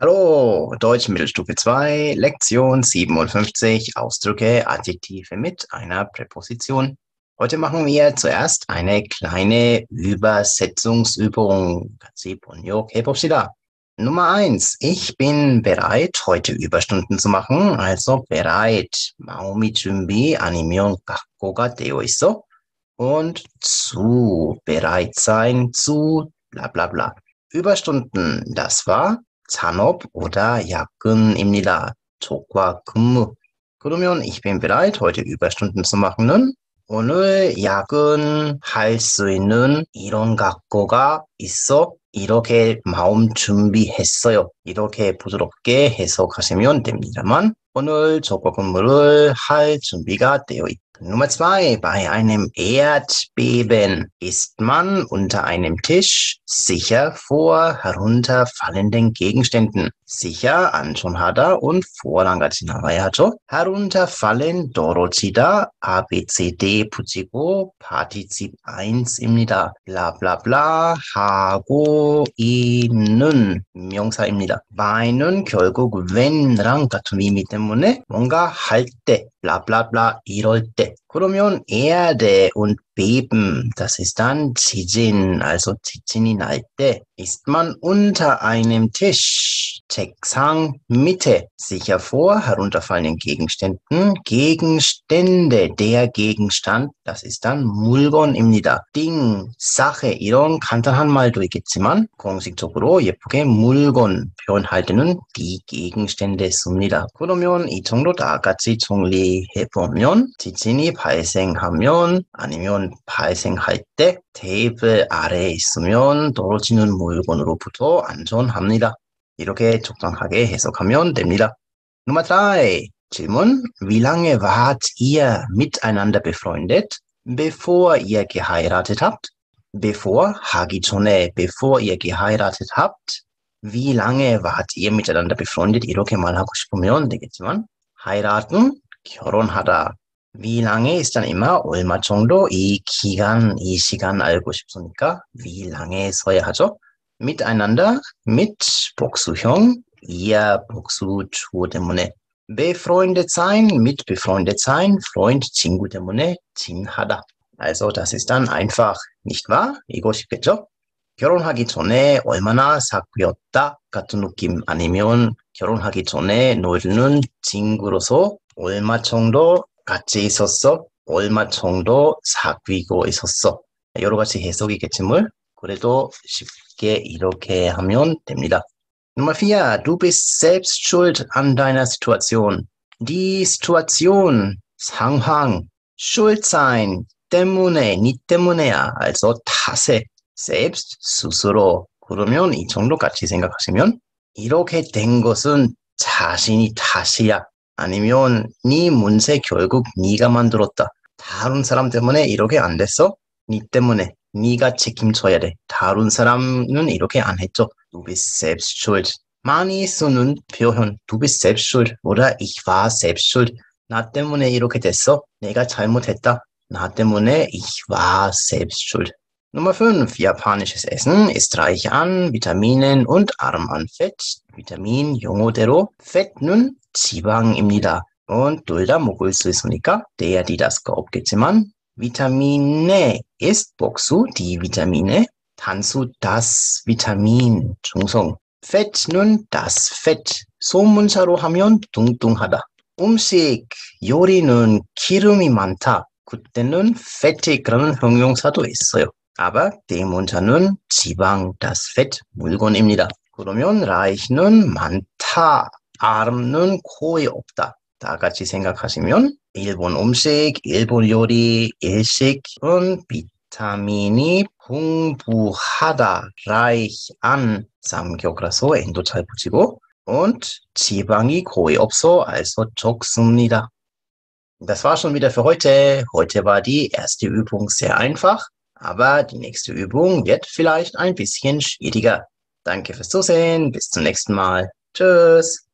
Hallo, Deutsch Mittelstufe 2, Lektion 57, Ausdrücke, Adjektive mit einer Präposition. Heute machen wir zuerst eine kleine Übersetzungsübung. 같이 번역해봅시다. Nummer 1. Ich bin bereit, heute Überstunden zu machen. Also bereit. 마음이 준비 아니면 각오가 되어 있어. Und zu bereit sein, zu bla bla bla. Überstunden, das war 산업 oder 야근입니다. 족과 근무. 그러면 ich bin bereit, heute Überstunden zu machen. 오늘 야근할 수 있는 이런 각오가 있어. 이렇게 마음 준비했어요. 이렇게 부드럽게 해석하시면 됩니다만 오늘 족과 근무를 할 준비가 되어 있다. Nummer 2. Bei einem Erdbeben ist man unter einem Tisch sicher vor herunterfallenden Gegenständen. sicher 안전하다 und vor랑 같이 나와야 하죠. herunterfallen 떨어지다 ABCD 붙이고 partizip 1입니다. 블라블라블라 하고 있는 명사입니다. by는 결국 when랑 같은 의미 때문에 뭔가 할 때 블라블라블라 이럴 때 그러면 Erde und Beben, das ist dann 지진, also 지진이 날 때 ist man unter einem Tisch, 책상 밑에, sicher vor herunterfallenden Gegenständen, Gegenstände, der Gegenstand, das ist dann 물건입니다. Ding, Sache, 이런 간단한 말도 있겠지만 공식적으로 예쁘게 물건 표현할 때는 die Gegenstände 씁니다. 그러면 이 정도 다 같이 정리해보면 지진이 발생하면 아니면 발생할 때 테이블 아래에 있으면 떨어지는 물건으로부터 안전합니다. 이렇게 적당하게 해석하면 됩니다. Nummer 3. 질문. Wie lange wart ihr miteinander befreundet, bevor ihr geheiratet habt? bevor, 하기 전에, bevor ihr geheiratet habt. Wie lange wart ihr miteinander befreundet? 이렇게 말하고 싶으면 되겠지만 heiraten, 결혼하다. Wie lange ist dann immer 얼마 정도 이 기간, 이 시간 알고 싶으니까 wie lange 써야 하죠. miteinander, mit 복수형, ihr 복수 주어 때문에 befreundet sein, mit befreundet sein, Freund 친구 때문에 친하다. Also das ist dann einfach, nicht wahr? 이거 쉽겠죠? 결혼하기 전에 얼마나 사귀었다 같은 느낌 아니면 결혼하기 전에 너희는 친구로서 얼마 정도 같이 있었어? 얼마 정도 사귀고 있었어? 여러 가지 해석이겠지만 그래도 쉽게 이렇게 하면 됩니다. Nummer 4. Du bist selbst schuld an deiner Situation. Die Situation, 상황, schuld sein, 때문에, 니 때문에야, also 탓에, selbst, 스스로. 그러면 이 정도 같이 생각하시면 이렇게 된 것은 자신이 탓이야. 아니면 네 문제 결국 네가 만들었다. 다른 사람 때문에 이렇게 안 됐어? 네 때문에. 네가 책임져야 돼. 다른 사람은 이렇게 안 했죠. Du bist selbst schuld. 많이 쓰는 표현 Du bist selbst schuld oder ich war selbst schuld. 나 때문에 이렇게 됐어. 내가 잘못했다. 나 때문에 ich war selbst schuld. Nummer 5. Japanisches Essen ist reich an Vitaminen und arm an Fett. Vitamin 용어대로 fett는 지방입니다. und 둘 다 먹을 수 있으니까 der, die, das 거 없겠지만 Vitamine ist 복수, die Vitamine. 단수 das Vitamin, 중성. fett는 das Fett. 소문사로 하면 뚱뚱하다. 음식, 요리는 기름이 많다. 그때는 fettig라는 형용사도 있어요. aber 대문자는 지방, das Fett, 물건입니다. 그러면 reich는 많다, arm는 거의 없다. 다 같이 생각하시면 일본 음식, 일본 요리, 일식은 비타민이 풍부하다, reich an, 삼격이라서 n도 잘 붙이고 und 지방이 거의 없어, also 적습니다. Das war schon wieder für heute. Heute war die erste Übung sehr einfach, aber die nächste Übung wird vielleicht ein bisschen schwieriger. Danke fürs Zusehen. Bis zum nächsten Mal. Tschüss.